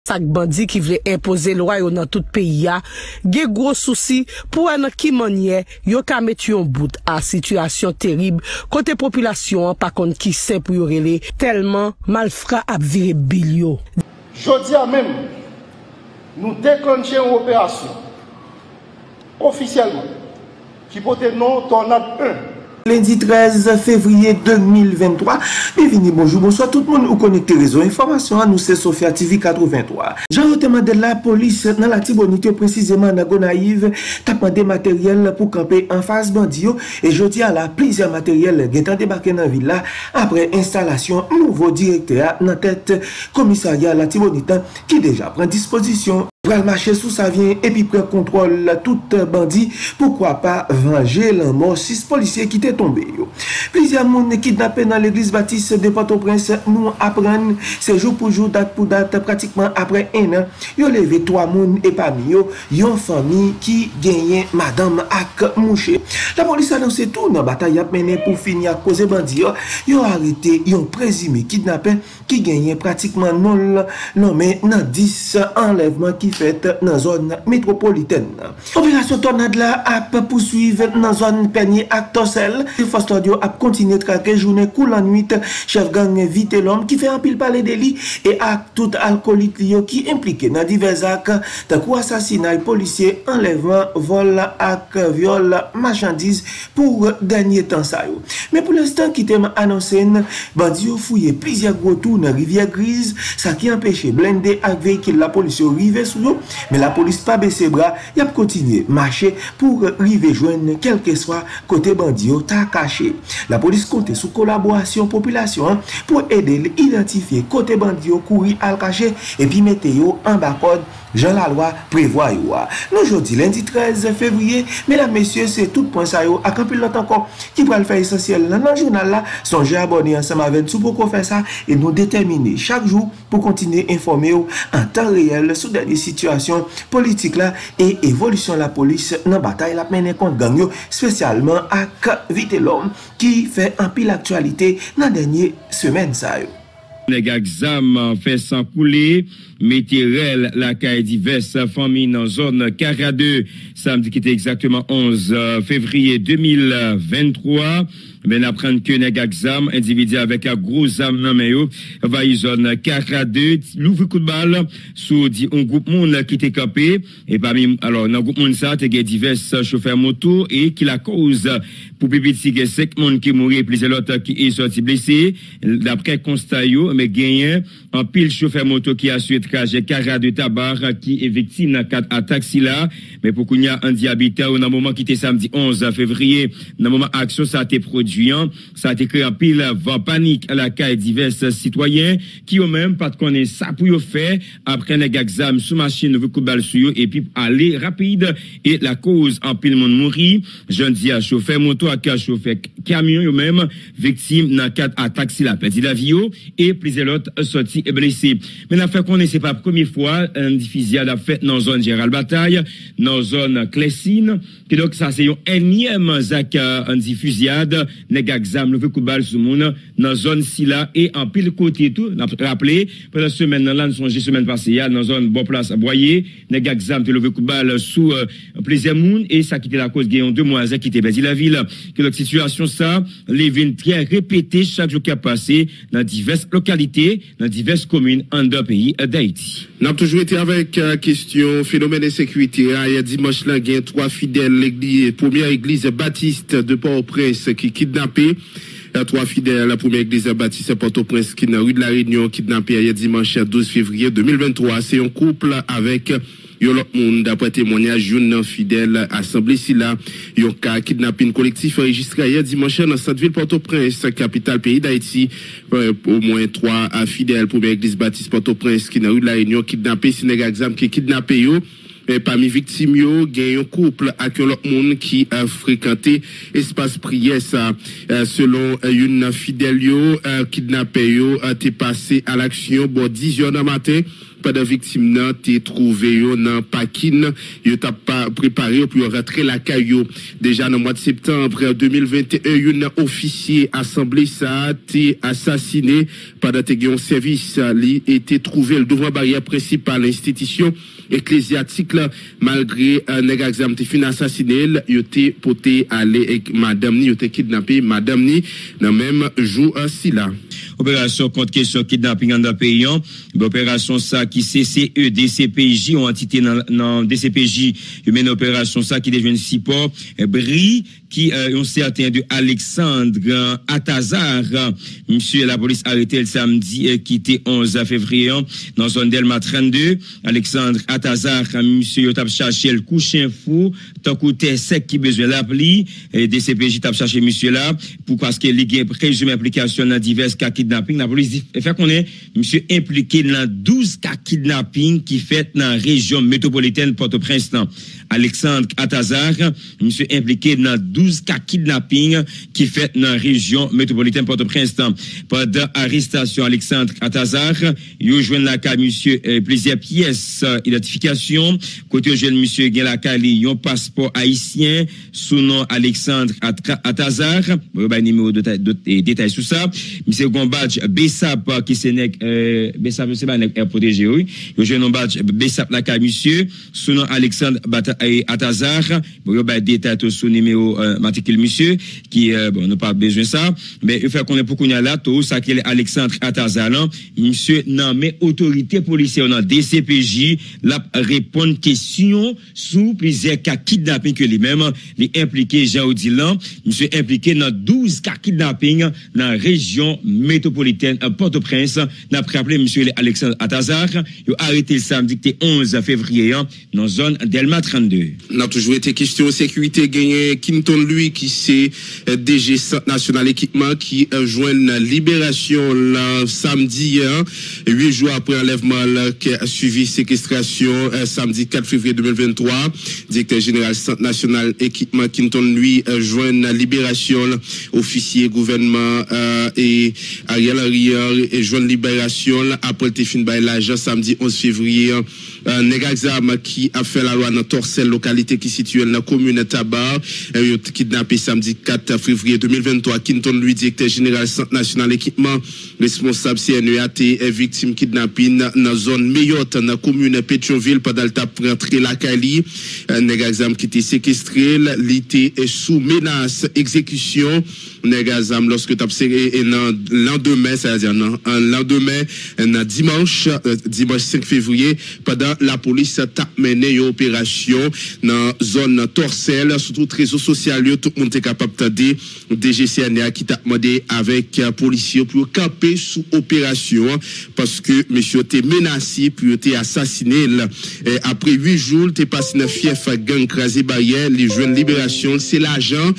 Sak bandi qui voulait imposer loi yo dans tout pays a gen gros souci pour an ki manière yo ka mettre yon bout à situation terrible côté population par contre qui sait pour yo relé tellement malfrat a viré bilio. Jodi a même nous déclenchons une opération officiellement qui porte nom Tornade 1. Lundi 13 février 2023. Bienvenue, bonjour, bonsoir tout le monde ou connecté réseau information à nous c'est Sophia TV 83. Jean demandé la police dans la Tibonite précisément dans Gonaïve t'a demandé matériel pour camper en face bandio et jeudi à la plusieurs matériel qui ont débarqué dans la ville là après installation nouveau directeur dans tête commissariat la Tibonite qui déjà prend disposition pour le marché sous ça vient et puis prend contrôle tout bandit pourquoi pas venger la mort 6 policiers qui étaient tombés. Plusieurs monde kidnappés dans l'église baptiste de Port-au-Prince nous apprennent c'est jour pour jour date pour date pratiquement après un an yo levé 3 monde et parmi eux yon famille qui gagne madame ak mouché. La police annonce tout dans bataille a mené pour finir à cause bandit yo arrêté yon présumé kidnappé qui gagne pratiquement non nommé dans 10 enlèvements qui fait dans zone métropolitaine. Opération Tornade là a poursuivre dans zone Peigné ak Torsel. Force Audio a continué traquer journée cool en nuit chef gang vite l'homme qui fait un pile parler délit et acte tout alcoolique qui impliqué dans divers actes de coup assassinat policier enlèvement vol ak viol marchandises pour dernier temps ça yo. Mais pour l'instant qui t'aime annoncé bandi yo fouillé plusieurs gros tours dans rivière grise ça qui empêché blindé avec véhicule la police rivé sous l'eau mais la police pas baissé bras y a continué marcher pour river joindre quel que soit côté bandi yo ta caché. La police compte sous collaboration population pour aider à identifier côté bandi yo courir al caché et puis mettre yo en bas code Jean la loi prévoit yo. Nous jeudi lundi 13 février, mesdames messieurs, c'est tout point ça yo à camp l'autre encore qui va le faire essentiel dans le journal là, songez abonner ensemble avec nous pour faire ça et nous déterminer chaque jour pour continuer à informer en temps réel sur des situations politiques là et évolution la police dans bataille la mener contre gang yo spécialement à vite l'homme qui fait un pile actualité dans dernière semaine ça yo. Nèg exam fait sans couler météorel la caille diverses familles dans zone Cara 2 samedi qui était exactement 11 février 2023 mais apprendre que nèg exam individu avec un gros âme dans main yo va zone Cara 2 l'ouvre coup de balle sous dit un groupe monde qui était campé et parmi alors dans groupe monde ça t'es divers chauffeurs moto et qui la cause pour petit 5 monde qui mourir plusieurs autres qui est sorti blessé d'après constat yo mais gagné en pile chauffeur moto qui a suivi trajet Cara de Tabar qui est victime dans 4 attaques si là mais pour qu'on y a un habitant dans moment qui était samedi 11 février dans moment action ça a été produit ça a été créé en pile vent panique à la caille divers citoyens qui ont même pas de connaître ça pour yo faire après les exam sous machine nouveau coup balle sur et puis aller rapide et la cause en pile monde mourir jeune dis à chauffeur moto à chauffeur camion yo même victime dans 4 attaques si la perdu la vie et plusieurs autres sortis et blessés mais la fait qu'on c'est pas la première fois un fusillade a fait dans zone Gérald Bataille dans zone Clessine qui donc ça c'est un énième zak en fusillade nèg exam le coup balle sur monde dans zone Sila et en pile côté tout n'a rappelé pendant semaine là nous songe semaine passée dans zone bon place Boyer nèg exam le coup balle sous plusieurs monde et ça qui était la cause gagnant 2 mois qui était perdu la ville que la situation ça les vins très répété chaque jour qui a passé dans diverses localités dans diverses communes en deux pays d'Haïti. Nous avons toujours été avec question phénomène de sécurité. Hier dimanche là, il y a 3 fidèles l'église première église baptiste de Port-au-Prince qui kidnappé. 3 fidèles la première église baptiste Port-au-Prince qui dans rue de la Réunion kidnappé hier dimanche 12 février 2023. C'est un couple avec yon l'autre monde d'après témoignage yon fidèle assemblée si là yon cas kidnapping collectif enregistré hier dimanche dans cette ville Port-au-Prince capitale pays d'Haïti au moins 3 fidèles première église baptiste Port-au-Prince qui dans rue de la Réunion kidnappé si nèg exam qui kidnappé yo parmi victimes yo gen un couple ak l'autre monde qui a fréquenté espace prière ça selon une fidèle yo kidnappé yo t'est passé à l'action bon 10h du matin pendant victime nan te trouvé yo nan pakin yo t'a pas préparé pour rentrer la caillou déjà dans le mois de septembre 2021 un officier assemblée ça a été assassiné pendant que un service li était trouvé devant barrière principale institution ecclésiastique malgré un examen te fin assassiné yo te porté aller avec madame ni yo te kidnappé madame ni dans même jour si là opération contre question kidnapping dans le pays. Opération ça qui CCE, DCPJ, ont entité dans DCPJ, il mène opération ça qui devient support, Bri, qui ont certain de Alexandre Atazar, monsieur la police arrêté le samedi, qui était 11 février, dans zone Delma 32, Alexandre Atazar, monsieur yo t'a cherché le couchin fou, tant côté sec qui besoin l'appli, DCPJ t'a cherché monsieur là, pour parce que il y a présumé implication dans divers cas kidnapping, la police fait qu'on est monsieur impliqué dans 12 cas kidnapping qui fait dans la région métropolitaine Port-au-Prince. Alexandre Atazar, monsieur impliqué dans 12 cas kidnapping qui fait dans la région métropolitaine Port-au-Prince. Pendant arrestation Alexandre Atazar, il a joint la cas monsieur plusieurs pièces identification côté jeune monsieur gen la cali un passeport haïtien sous nom Alexandre Atazar, ba numéro de détail sur ça, monsieur gon badge Bessap qui c'est Bessap c'est pas nèg protégé oui, il joint un badge Bessap la cas monsieur sous nom Alexandre Atazar, bon ba détail sur numéro matricule monsieur qui bon n'a pas besoin ça, mais il fait qu'on est pour qu'on a là tout ça qui est Alexandre Atazar là, monsieur nommé autorité policière dans DCPJ la répondre question sous plusieurs cas kidnapping que lui-même les impliqué Jean Odilan, monsieur impliqué dans 12 cas kidnapping dans la région métropolitaine Port-au-Prince. N'a rappelé monsieur Alexandre Atazar, il a arrêté le samedi 11 février dans zone Delma 32. N'a toujours été question de sécurité gagné Kinton lui qui c'est DG Centre National Équipement qui joint libération le samedi 8 jours après enlèvement qui a suivi séquestration samedi 4 février 2023. Directeur général Centre National Équipement Kinton lui joint libération officier gouvernement et Ariel Henry et joint libération après le fin by l'agent samedi 11 février Negazam qui a fait la loi dans Torcel localité qui située dans la commune Tabar kidnappé samedi 4 février 2023. Kinton lui directeur général Centre National Équipement responsable CNEAT est victime kidnapping dans zone Meyotte dans la commune Pétionville pendant le tap rentrer la Cali. Negazam qui était séquestré l'été est sous menace exécution. Negazam lorsque tu observé lendemain c'est-à-dire lendemain dimanche 5 février pendant la police t'a mené une opération dans zone Torcel sur tout réseau social tout le monde est capable de DGCNA qui t'a demandé avec policiers pour camper sous opération parce que monsieur était menacé puis était assassiné après 8 jours t'es passé dans fief gang crasé barrière les jeunes libération c'est l'agent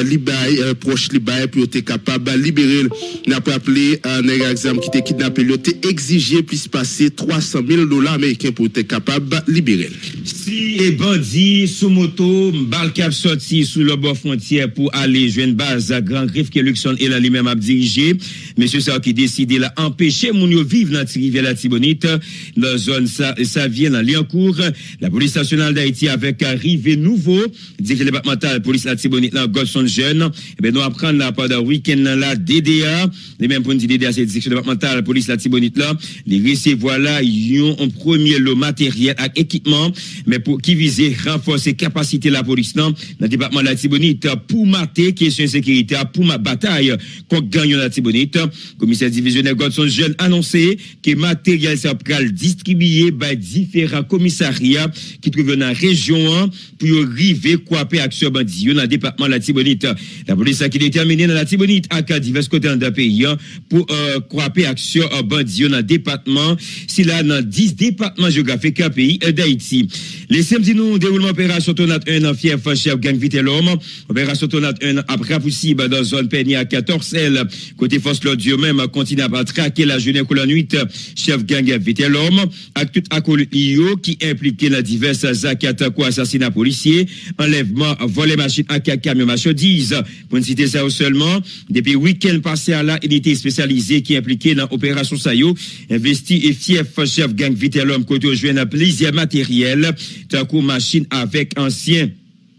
proche libaye puis était capable de libérer n'a pas appelé un exam qui était kidnappé il était exigé plus passer $300,000 américains pour être capable de libérer. Si les bandits sous moto bal cap sorti sous le bord frontière pour aller joindre base à Grand Griffe que Luxon et là lui-même a dirigé monsieur ça qui décidé là empêcher moun yo vivre dans rivière la Tibonite dans zone ça vient dans Liancourt la police nationale d'Haïti avec arrivé nouveau directeur départemental police la Tibonite là Godson Jeune et ben nous apprendre là pendant week-end là DDA les mêmes pour dire DDA c'est direction départementale police la Tibonite là les recevoir là ils ont un premier lot matériel et équipement mais pour qui viser renforcer capacité la police dans le département de la Tibonite pour mater question sécurité pour ma bataille contre gang la Tibonite commissaire divisionnaire Godson Jeune annoncé que matériel ça pral distribué par différents commissariats qui trouvent dans la région pour arriver couper action bandit dans le département de la Tibonite la police qui déterminée dans la Tibonite à divers côtés dans le pays pour couper action bandit dans le département si là dans 10 départements géographiques pays d'Haïti Les samedi nous déroulement opération Tornade 1 en fief chef gang Vitellum. Opération Tornade 1 après possible dans zone Peigna 14 L. Côté force l'audio même continue à traquer la journée ou la nuit chef gang Vitellum avec tout acolyte qui impliqué dans diverses actes quoi assassinat policier, enlèvement, voler machine à camion marchandises. Pour ne citer ça seulement, depuis week-end passé à la unité spécialisée qui est impliquée dans l'opération Sayo, investi et fief chef gang Vitellum côté au joint plusieurs matériels, tant que machine avec ancien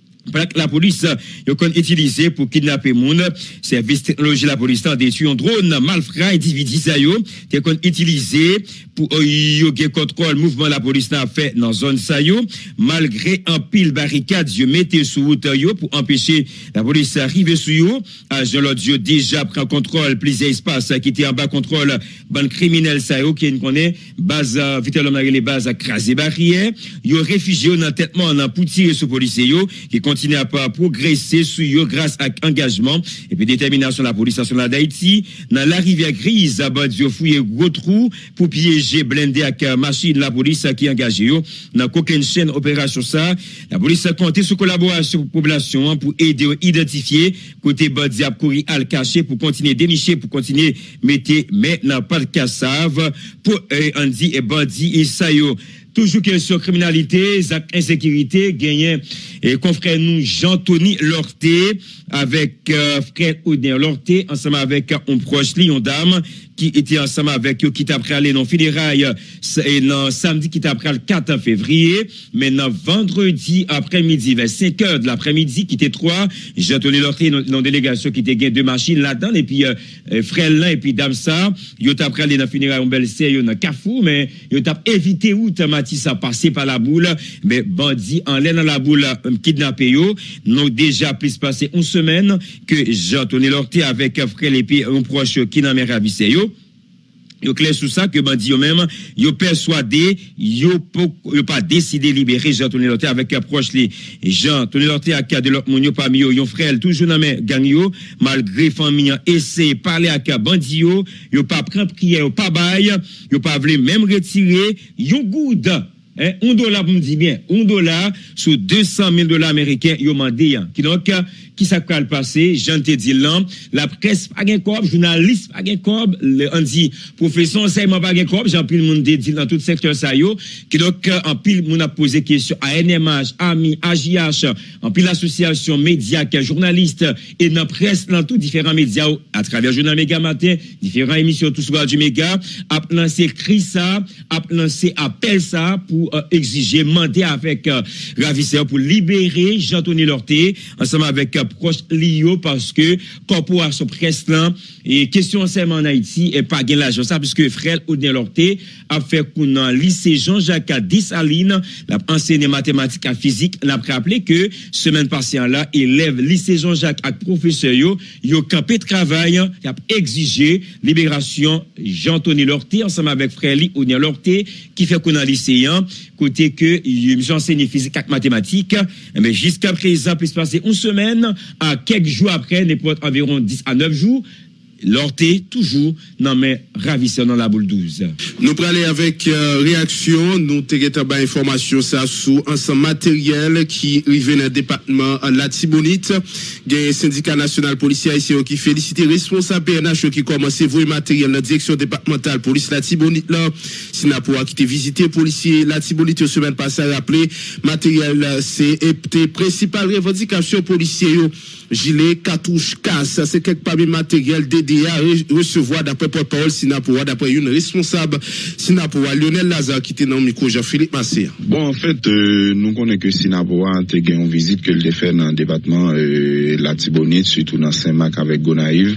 la police yo kon utilisé pour kidnapper moun service technologie la police a détruit un drone malfrat individu ça yo te kon utilisé pour yo gen contrôle mouvement la police a fait dans zone ça yo malgré un pile barricade yo metté sous route yo pour empêcher la police arriver sur yo agent l'audio déjà prend contrôle plusieurs espaces qui était en bas contrôle ban criminel ça yo qui connaît base Vitellum les bases à craser barrière yo réfugié dans têtement dans pour tirer sur policier yo qui continue à progresser sur eux grâce à engagement et puis détermination de la police nationale d'Haïti dans la rivière grise à Bandio fouiller gros trou pour piéger blindé avec machine la police qui engagé yo dans aucune chaîne opération ça la police a compté sur collaboration population pour aider à identifier côté bandi à courir al caché pour continuer dénicher pour continuer mettre maintenant pas de cassave pour Andy et bandi et ça yo. Toujours question criminalité, insécurité, gagné et confrère nous Jean-Tony Lorté avec frère Oudin Lorté ensemble avec un proche Lyon dame qui était ensemble avec eux qui t'a pris aller dans funérailles et dans samedi qui t'a pris le 4 février mais dans vendredi après-midi vers 5h de l'après-midi qui était 3 Jean-Tony Lorté dans délégation qui était gain deux machines là-dedans et puis frère Lin et puis dame ça yo t'a pris aller dans funérailles en belle sérieux dans Carrefour mais yo t'a évité où Matisse a passé par la boule mais bandit en l'air dans la boule kidnappé yo donc déjà plus passé une semaine que Jean-Tony Lorté avec frère et puis un proche qui n'a pas ravissé yo yo clair sur ça que bandi yo même yo persuadé yo pas décidé libérer Jean-Tony Lorté avec approche les Jean-Tony Lorté a cas de l'autre moun yo parmi yo yon frère toujours dans men gang yo malgré famille essayer parler avec bandi yo pas prend prière yo pas bail yo pas vle même retirer yon good $1 pour me dire bien $1 sur $200,000 américains yo mandé qui donc qui ça va le passer j'en te dis là la presse pas gain corps journaliste pas gain corps on dit profession enseignement pas gain corps j'en pile monde dit dans tout secteur ça yo qui donc en pile monde a posé question à NMH AMI AJH en pile association médias journalistes et dans presse dans tous différents médias à travers journal Méga Matin différentes émissions tout sur du Méga a lancé cri ça a lancé appel ça pour exiger demander avec ravisseur pour libérer Jean-Tony Lorté ensemble avec proche Lio parce que corporation presse là et question enseignement en Haïti et pas gain l'argent ça puisque frère Oudin Lorté a fait qu'on lycée Jean-Jacques à Dessalines l'a enseigné mathématiques et physique l'a rappelé que semaine passée là élève lycée Jean-Jacques avec professeur yo campé de travail y a exigé libération Jean-Tony Lorté ensemble avec frère Oudin Lorté qui fait qu'on a lycéen côté que j'enseigne physique et mathématiques mais jusqu'à présent plus passer une semaine à quelques jours après n'importe environ 10 à 9 jours Lorté toujours non mais ravisseur dans la boule 12. Nous parler avec réaction, nous t'ai ba information ça sous ensemble matériel qui arrive dans le département la Tibonite. Des syndicat national policier haïtien qui félicite responsable PNH qui commence voyer matériel dans la direction départementale police la Tibonite là. Sinapoa qui était visité policier la Tibonite semaine passée rappelé matériel c'est principale revendication policier gilet cartouche casse c'est quelque parmi matériel DDA recevoir d'après porte-parole Sinapoa d'après une responsable Sinapoa Lionel Lazare qui était dans le micro Jean-Philippe Massé. Bon en fait nous connaissons que Sinapoa a eu une visite que le fait dans le département la Tibonite surtout dans Saint-Marc avec Gonaïve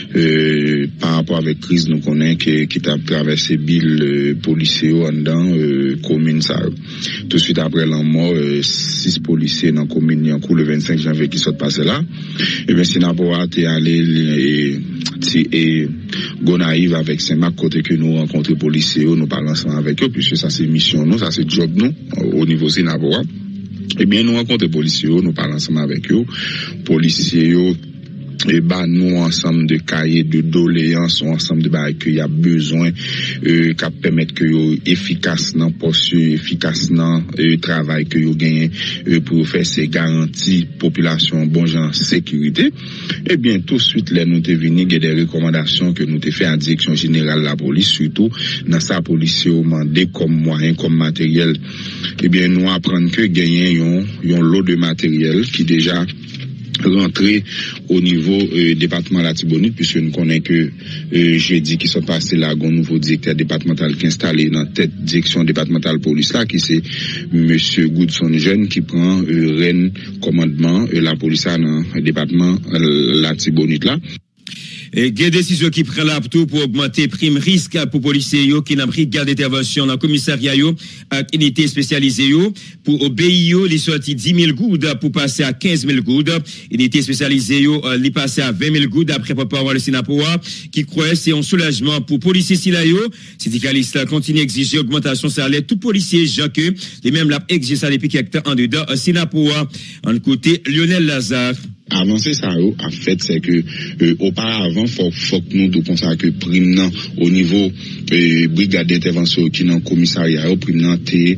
par rapport avec crise nous connaissons qui t'a traversé bill policiers en dedans commune ça tout de suite après la mort 6 policiers dans commune Yankou le 25 janvier qui sont passés là et bien Sinapoa est allé et Gonaïve avec Saint-Marc côté que nous rencontrons policiers nous parlons ensemble avec eux puisque ça c'est mission nous ça c'est job nous au niveau Sinapoa et bien nous rencontrons policiers nous parlons ensemble avec eux policiers et bah nous ensemble de cahiers de doléances, ensemble de bail qu'il y a besoin qui permettre que yo efficace dans poste, efficace dans travail que yo gagne pour faire ces garanties population bon genre sécurité. Et bien tout de suite là nous te venu des recommandations que nous te fait à direction générale de la police, surtout dans sa police au mandé comme moyen comme matériel. Et bien nous apprendre que gagner un lot de matériel qui déjà rentrer au niveau département Latibonite, puisque nous connaissons que jeudi qui sont passés là, un nouveau directeur départemental qui est installé dans tête direction départementale police là, qui c'est monsieur Goodson Jeune qui prend commandement la police dans le département Latibonite là. Et des décisions qui prennent là pour augmenter prime risque pour policiers qui n'ont pris garde d'intervention dans le commissariat avec unité spécialisée pour obéir les sorties 10 000 goudes pour passer à 15 000 goudes. Unité spécialisée les passer à 20 000 goudes après avoir le Sinapoa qui croit c'est un soulagement pour policiers Silayo. Syndicalistes continuent à exiger augmentation salaire tout policier Jacques les mêmes l'a exigé ça depuis quelques temps en dedans Sinapoa. En côté Lionel Lazare. Avancer ça a fait c'est que auparavant faut que nous de penser que prime au niveau brigade d'intervention qui dans commissariat prime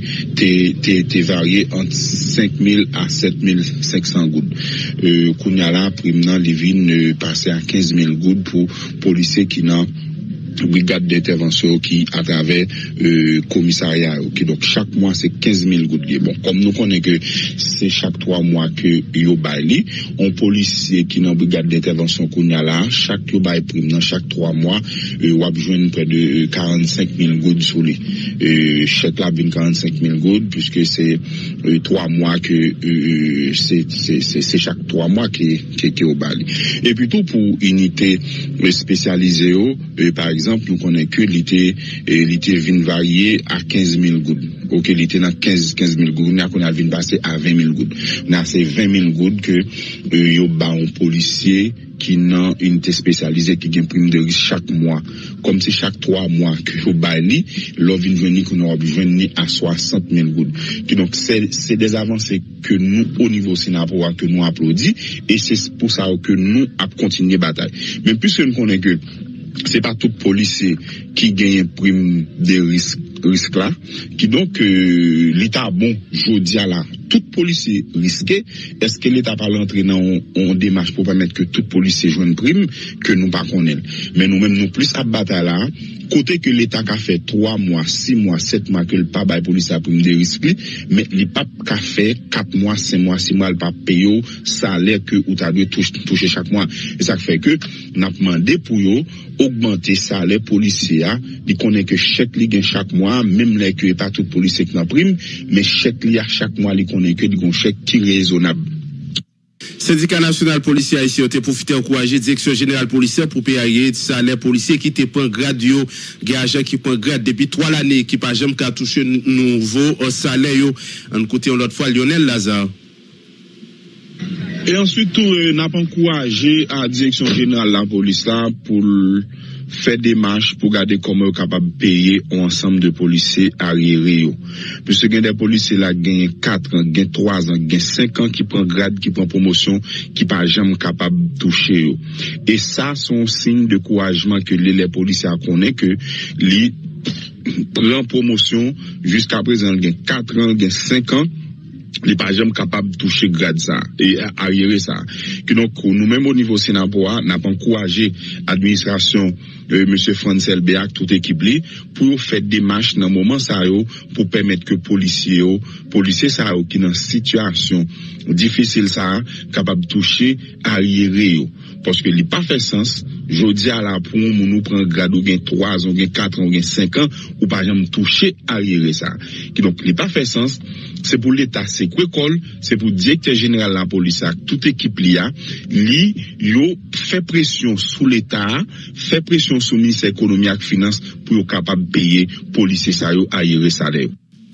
t'es varié entre 5 000 à 7 500 goudes kounya là prime les vins passer à 15 000 goudes pour policiers qui dans brigade d'intervention qui à travers commissariat qui donc chaque mois c'est 15 000 gouttes. Bon comme nous connaissons que c'est chaque 3 mois que yo baili on policier qui dans brigade d'intervention qu'on y a là chaque yo bail prime dans chaque 3 mois ou a besoin près de 45 000 gouttes sur lui chaque là vient 45 000 gouttes puisque c'est 3 mois que c'est chaque 3 mois qui au baili et puis tout pour unité spécialisée par exemple nous connaissons que l'été vient varier à 15 000 gouttes. Ok, l'été dans 15 000 gouttes, nous a vient passer à 20 000 gouttes. Nous a c'est 20 000 gouttes que yo ba un policier qui n'a une unité spécialisée qui gagne prime de risque chaque mois. Comme c'est chaque 3 mois que yo ba li, l'on vient venir qu'on aura besoin à 60 000 gouttes. Donc c'est des avancées que nous au niveau Sinapoa que nous applaudit et c'est pour ça que nous a continuer bataille. Mais puisque nous connaissons que c'est pas tout policier qui gagne prime de risque là qui donc l'état bon jodi à là tout policier risqué est-ce que l'état pas l'entrer dans on démarche pour permettre que tout policier joue prime que nous pas connaître mais nous même nous plus à bataille là côté que l'état a fait 3 mois 6 mois 7 mois que le pas bail policier prime de risque mais les pas qu'a fait 4 mois 5 mois 6 mois le pas payer salaire que ou t'a dû toucher chaque mois et ça fait que n'a demandé pour yo augmenter salaire policier il connaît que chèque li gagne chaque mois même les que pas tout policier qui n'a prime mais chèque li à chaque mois il connaît que un chèque qui raisonnable. Syndicat national policier haïtien a profité encourager direction générale policière pour payer salaire policier qui te prend grade yo, agent qui prend grade depuis 3 années qui pas jamais qu'à toucher nouveau salaire yo. En côté l'autre fois Lionel Lazare. Et ensuite n'a pas encouragé à direction générale de la police là pour faire des marches pour garder comment est capable de payer ensemble de policiers arriérés. Puisque il y a des policiers là gagnent 4 ans, gagnent 3 ans, gagnent 5 ans qui prend grade, qui prend promotion, qui pas jamais capable de toucher. Et ça sont signe de encouragement que les policiers connaissent que les prend promotion jusqu'à présent gagnent 4 ans, gagnent 5 ans. Les pas jamais capable de toucher grade ça et arriérer ça. Que donc nous même au niveau Sinapoa n'a pas encouragé administration monsieur Francel Béac toute équipe li pour faire des marches dans moment ça yo pour permettre que policiers ça qui dans situation difficile ça capable de toucher arriérer yo parce que il pas fait sens jodi à la pour nous prend grade ou gain 3 ans ou gain 4 ans ou gain 5 ans ou pas jamais toucher arriérer ça qui donc il pas fait sens c'est pour l'état c'est quoi c'est pour directeur général de la police toute équipe li yo fait pression sous l'état fait pression sous ministère économie et finance pour capable payer policiers ça yo arriérer salaire.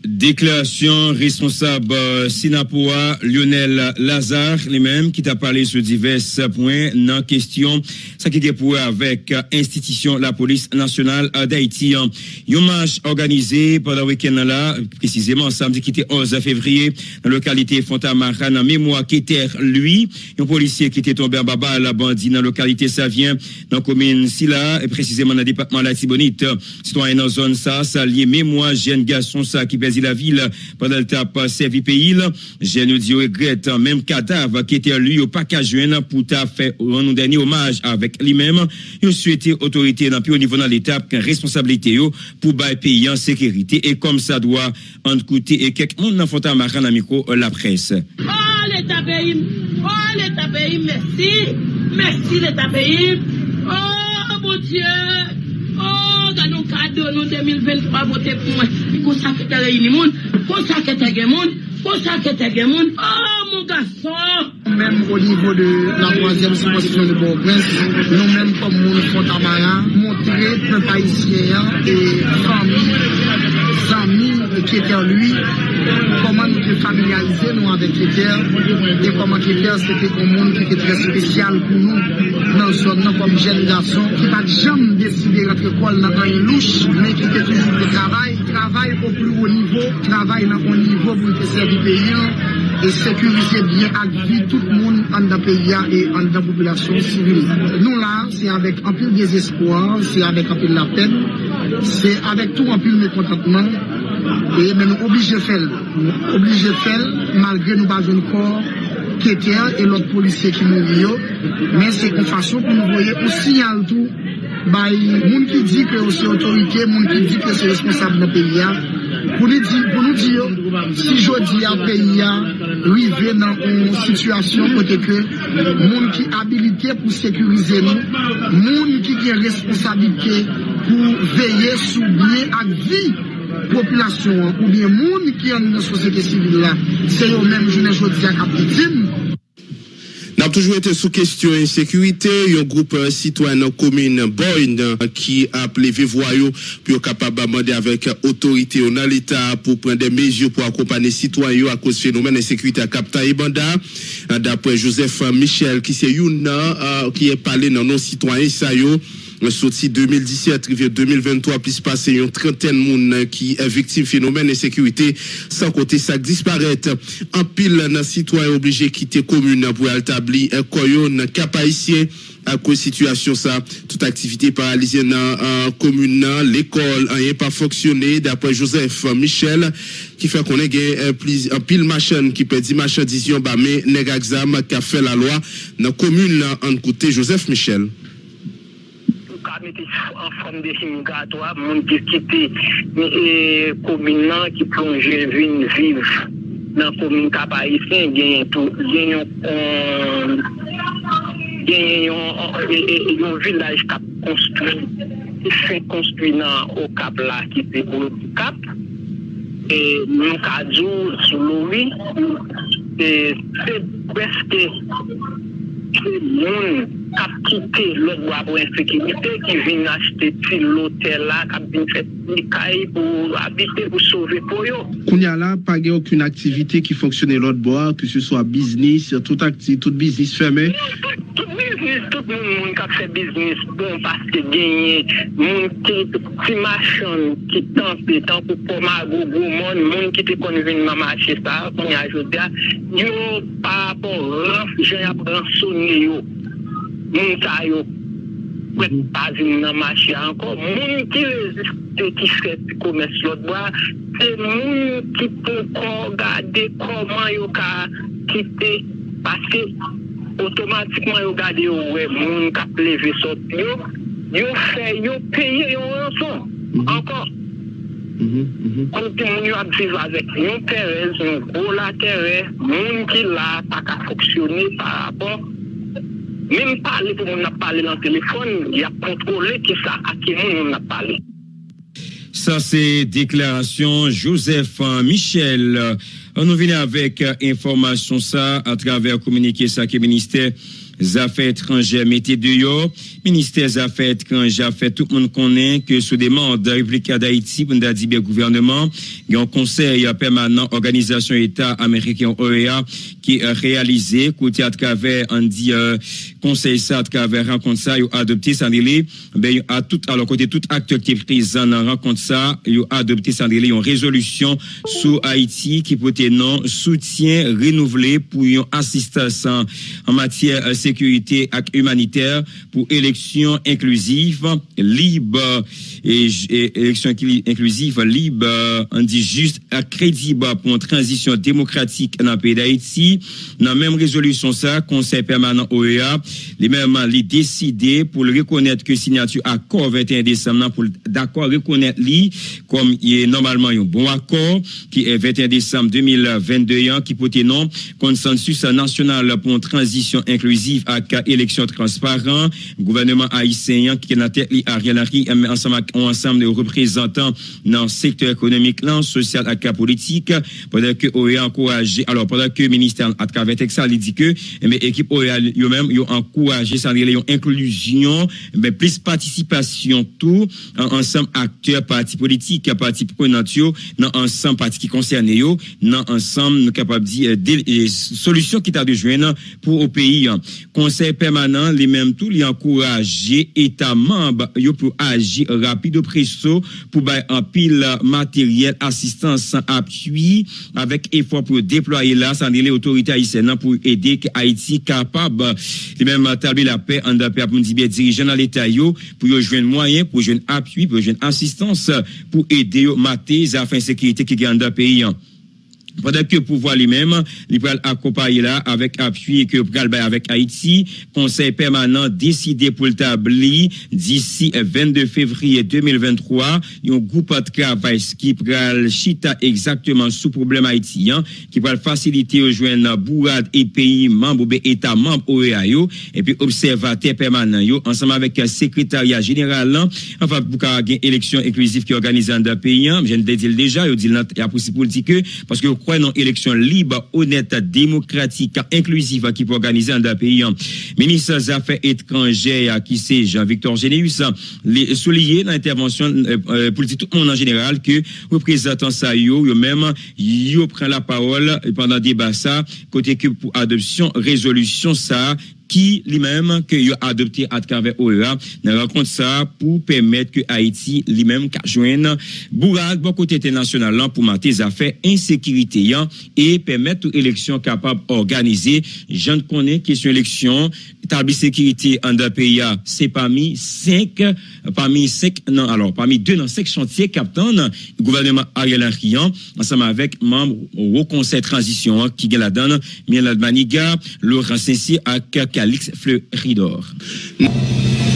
Déclaration responsable Sinapoa Lionel Lazare, lui-même qui t'a parlé sur divers points dans question, ça qui était pour avec institution la police nationale d'Haïti. Un marche organisé pendant le week-end là, précisément samedi qui était 11 février, dans la localité Fontamara, en mémoire qui était lui, un policier qui était tombé en baba à la bandit dans la localité Savien, dans la commune Silla, et précisément dans le département de la Tibonite. Citoyen dans zone ça lié mémoire, jeune garçon ça qui pèse la ville pendant le tape servi pays. Je nous dis regrette même cadavre qui était lui au pas qu'à joindre pour t'a fait un dernier hommage avec lui-même. Il souhaitait autorité dans au niveau dans l'étape responsabilité pour bailler pays en sécurité et comme ça doit en coûter et quelques monde dans Fontamara dans micro la presse. Oh l'état pays, merci l'état pays. Oh mon Dieu. Oh, dans nos cadeaux, nous 2023, votez pour moi. Pour ça que t'es réuni, pour ça que t'es monde, pour ça que t'es monde. Oh, mon garçon. Même au niveau de la troisième circonscription de Port-au-Prince, nous-mêmes, comme nous, Fontamara, montrer peuple haïtien et amis qui étaient lui, comment nous sommes familiarisés nous avec les terres et comment les terres c'était un monde qui était très spécial pour nous dans ce zone comme jeune garçon qui n'a jamais décidé d'entrer l'école dans un louche mais qui était toujours le travail au plus haut niveau, travail dans un niveau pour servir le pays et sécuriser bien à vie tout le monde dans le pays et dans la population civile. Nous là, c'est avec un peu de désespoir, c'est avec un peu de la peine, c'est avec tout un peu de mécontentement. Et mais nous obligés de faire, malgré nous pas un corps qui était et l'autre policier qui mourit, mais c'est une façon pour nous voyer un signal tout, bah, moun qui dit que c'est autorité, moun qui dit que c'est responsable dans le pays, pour nous dire, si je dis à pays, arriver dans une situation côté que, moun qui habilité pour sécuriser nous, moun qui a responsabilité pour veiller sur bien à vie, population ou bien monde qui est dans la société civile là, c'est eux même je ne dis à victime. N'a toujours été sous question insécurité, un groupe citoyen dans commune Boyne qui a levé voyou pour capable demander avec autorité dans l'état pour prendre des mesures pour accompagner citoyens à cause phénomène d'insécurité à Cap Taïbanda. D'après Joseph Michel qui c'est qui est parlé dans nos citoyens ça yo sorti 2017 rivière 2023 plus passé une trentaine de monde qui est victime phénomène d'insécurité sans côté ça disparaître en pile dans citoyens obligés quitter commune pour établir un coyon cap haïtien à cause situation ça toute activité paralysée dans commune l'école rien pas fonctionné d'après Joseph Michel qui fait qu'on ait un pile machine qui peut dire marchandise ba mais nèg exam qui a fait la loi dans commune en côté Joseph Michel en forme de simulatoire, mon qui quitté commune qui plongeait vivre dans la commune Cap-Haïtien, un village qui a construit, qui fait construire au Cap là, qui était au Cap, et nous avons sur l'eau, c'est presque le monde qui a quitté le bois pour insécurité, qui vient acheter l'hôtel là, qui vient faire des cailles pour habiter, pour sauver pour eux. Qu'on y a là, pas aucune activité qui fonctionne l'autre bois, que ce soit business, tout business fermé. Tout business, tout le monde qui fait business, bon, parce que gagner, monde qui marchand, qui tant pour Pomago, monde qui te connaît venir marcher ça, qu'on y a ajouté, yo, par rapport à j'ai rançonné yo. Moun sa yo pas venir dans marché encore moun qui résiste qui fait commerce l'autre bois c'est moun qui peut regarder comment yo ka quitter parce que automatiquement yo regarder ouais moun qui lever sorti yo fait yo payer yo rançon encore comme moun yo a vivre avec un terrain un gros terrain moun qui là pas qu'à fonctionner par rapport même parler pour on a parlé dans le téléphone, il y a contrôlé que ça à qui on a parlé. Ça c'est déclaration Joseph Michel. On nous vient avec information ça à travers communiqué ça que ministère Affaires étrangères mettez dehors. Ministère des Affaires étrangères fait tout le monde connaît que sous demande de la République d'Haïti pour nous dire gouvernement, il y a un conseil permanent organisation État américain OEA qui est réalisé côté à travers on dit conseil ça à travers rencontre ça il a adopté ça délai ben à tout alors côté tout acteur qui est présent dans rencontre ça il a adopté ça délai une résolution sur Haïti qui peut non soutien renouvelé pour une assistance en matière sécurité et humanitaire pour élection inclusive libre et élection inclusive libre on dit juste crédible pour une transition démocratique dans le pays d'Haïti. Dans la même résolution ça conseil permanent OEA les mêmes les décidé pour le reconnaître que signature accord 21 décembre pour d'accord reconnaître lui comme il est normalement un bon accord qui est 21 décembre 2022 qui porte non consensus national pour une transition inclusive à élection transparente gouvernement haïtien qui est dans tête Ariel Henry ensemble de représentants dans le secteur économique là social et politique pendant que OEA encouragé alors pendant que ministère à travers Texas il dit que mais équipe OEA eux même ils ont encouragé ça une inclusion mais plus participation tout ensemble acteurs partis politiques partis prenants dans ensemble partis qui concernent yo dans ensemble nous capable dire des solutions qui t'a de joindre pour au pays conseil permanent les mêmes tout les encourager état membre yo pour agir rapide presso pour bailler en pile matériel assistance appui avec effort pour déployer là sans les autorités haïtiennes pour aider Haïti capable de même établir la paix en paix pour dire dirigeants dans l'état yo pour joindre moyen pour joindre appui pour joindre assistance pour aider yo mater les affaires sécurité qui gagne dans pays pendant que pouvoir lui-même il va accompagner là avec appui que pral avec Haïti conseil permanent décidé pour l'établir d'ici 22 février 2023 un groupe de travail qui pral chita exactement sous problème haïtien qui va faciliter au joindre bourade et pays membres état membre OEA yo et puis observateur permanent yo ensemble avec secrétariat général là enfin pour gagner élection inclusive qui organisée dans le pays je viens de dire déjà yo dit il y a possible pour dire que parce que croit dans élection libre, honnête, démocratique, inclusive qui peut organiser dans le pays. Ministre des Affaires étrangères qui c'est Jean-Victor Généus souligné dans l'intervention politique tout le monde en général que représentant ça yo même yo prend la parole pendant débat ça côté que pour adoption résolution ça qui lui-même que il a adopté à travers OEA dans rencontre ça pour permettre que Haïti lui-même joigne bourrade bon côté international pour mater les affaires insécurité et permettre aux élections capables organisées je ne connais question élection établir sécurité en deux pays c'est parmi 2 dans 5 chantiers captain gouvernement Ariel Henry ensemble avec membres au conseil transition qui gagne la donne Miel Maniga Laurent Sensi à Calix Fleuridor.